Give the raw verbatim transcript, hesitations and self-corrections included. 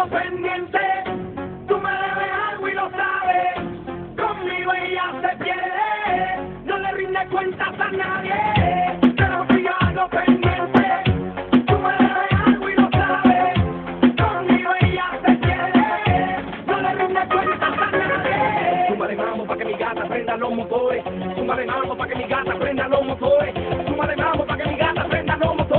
algo pendiente, tú me debes algo y lo sabes, conmigo ella se pierde, no le rinde cuentas a nadie, pero si yo algo pendiente, tú me debes algo y lo sabes, conmigo ella se pierde, no le rinde cuentas a nadie. Súmale mambo pa' que mi gata prenda los motores, súmale mambo pa' que mi gata prenda los motores, súmale mambo pa' que mi gata prenda los motores.